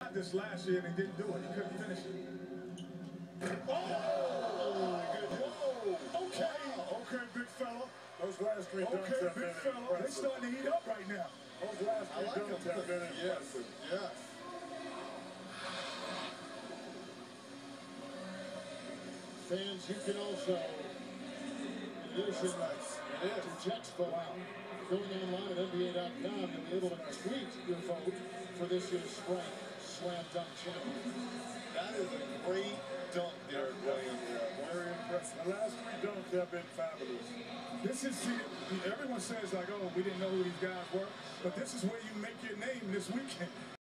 tried this last year and he didn't do it. He couldn't finish it. Oh, whoa. Okay. Wow. Okay, big fella. Those last three dunks okay, have big been fella. impressive. They're starting to heat up right now. Those last three dunks have been impressive. Yes. Fans, you can also, in addition to Jets vote, going online at NBA.com, you'll be able to tweet your vote for this year's Strike Slam Dunk Champion. That is a great dunk, Derek Williams. Very impressive. The last three dunks have been fabulous. This is, everyone says like, oh, we didn't know who these guys were, but this is where you make your name this weekend.